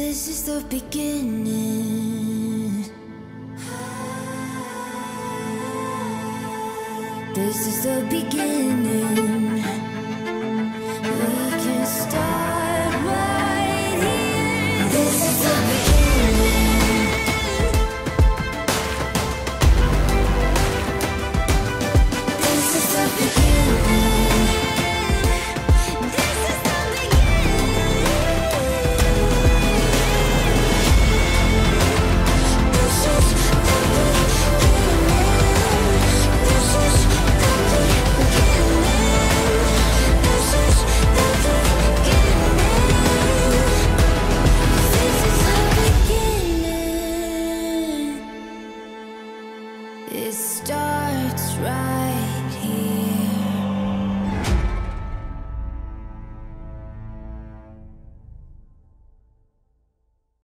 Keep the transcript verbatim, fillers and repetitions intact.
This is the beginning. This is the beginning. We can start right here. This is the beginning. This is the beginning. This is the it starts right